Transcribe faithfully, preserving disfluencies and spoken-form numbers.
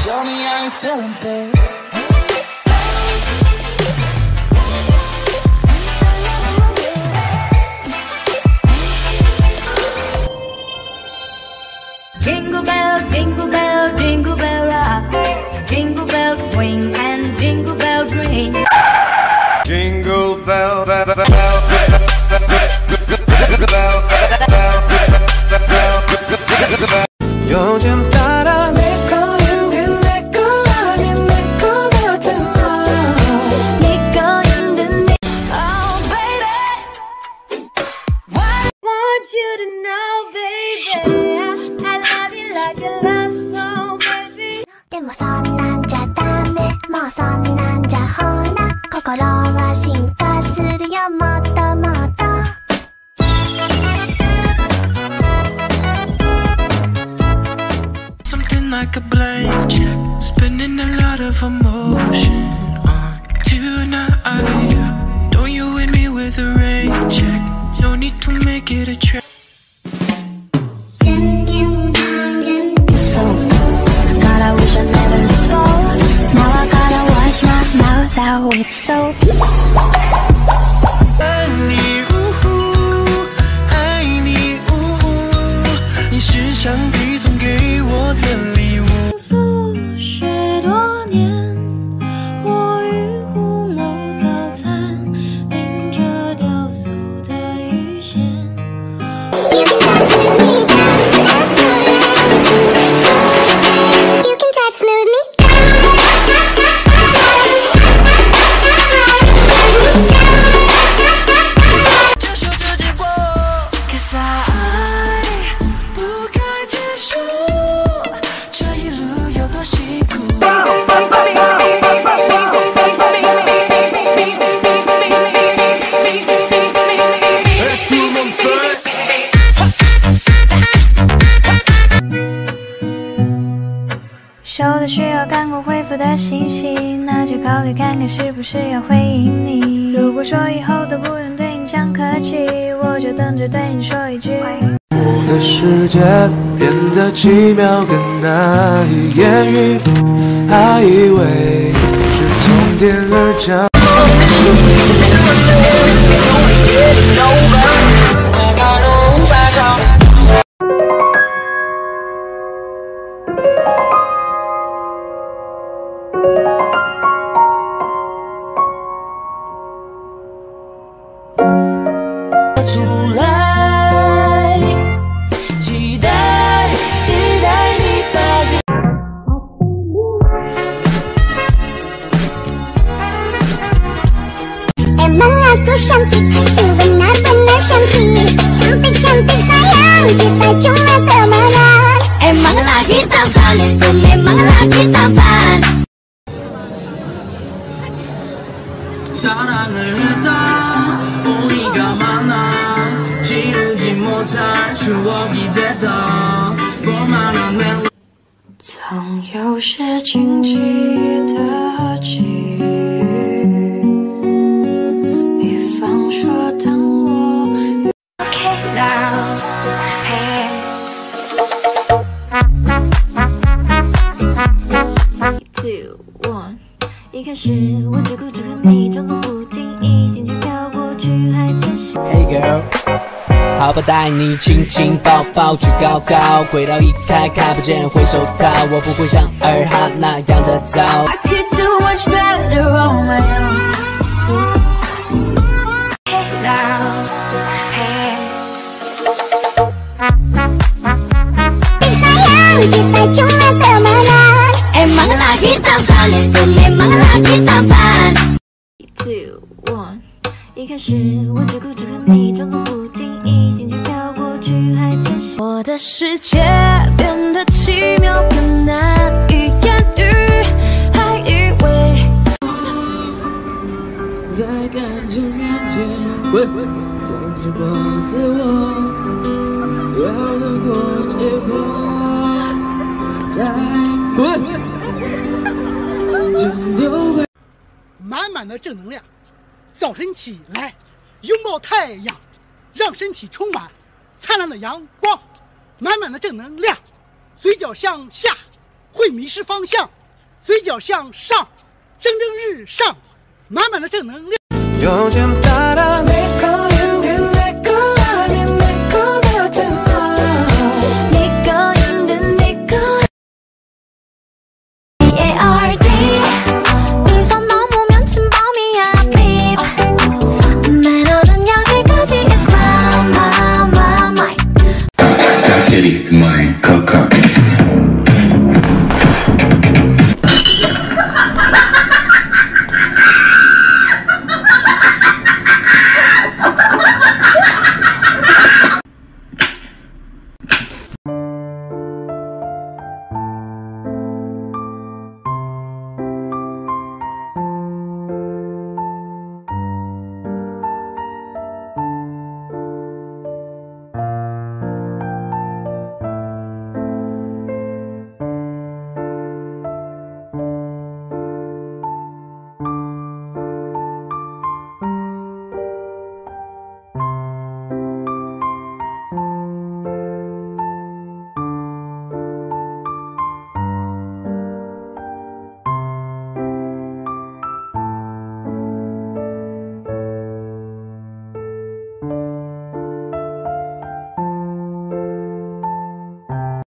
Show me how you feeling, babe. Jingle bell, jingle bell, jingle bell rock. Jingle bells swing and jingle bells ring. Jingle bell, bell, bell, bell, bell, bell, bell. 有点大大。 You to know, baby, I love you like a love song, baby. でもそんなんじゃダメ、もうそんなんじゃほら、心は進化するよ、もっともっと。 Something like a blank check, spending a lot of emotion on tonight. Don't you hit me with a rain check? No need to make it a trap. God, I wish I never spoke. Now I gotta wash my mouth out with soap. 爱你，呜呼，爱你，呜呼，你是上帝送给我的礼物。 素十多年，我与红楼早餐，淋着雕塑的鱼线。 收到需要赶快回复的信息，那就考虑看看是不是要回应你。如果说以后都不用对你讲客气，我就等着对你说一句。 我的世界变得奇妙，更难以言喻，还以为是从天而降。 出来，期待，期待你发现。 Emang aku cantik, itu benar-benar cantik. Cantik-cantik sayang, kita cuma temenan. Emang lagi tampan, itu memang lagi tampan. 사랑을 했다 우리가 만나 지우지 못할 추억이 됐다 너만한 멜로디 曾有些惊奇的际遇，比方说当我 Okay now, hey. Two one， 一开始我只顾着和你装作不经意，兴趣飘过去，还在想。 Hey girl， 好吧，带你亲亲抱抱去高高，轨道一开看不见回首靠，我不会像二哈那样的糟。 I could do much better on my own. Hey now, hey. Sayang, kita cuma temenan. Emang lagi tampan, itu memang lagi tampan. Two one， 一开始我只顾着和你装作不经意，兴趣飘过去，还在想。我的世界变得奇妙，更难以言喻，还以为在感情面前，喂，总是抱着我，要得过且过，再滚。 满满的正能量，早晨起来，拥抱太阳，让身体充满灿烂的阳光，满满的正能量，嘴角向下， 会迷失方向，嘴角向上，蒸蒸日上，满满的正能量。 有天大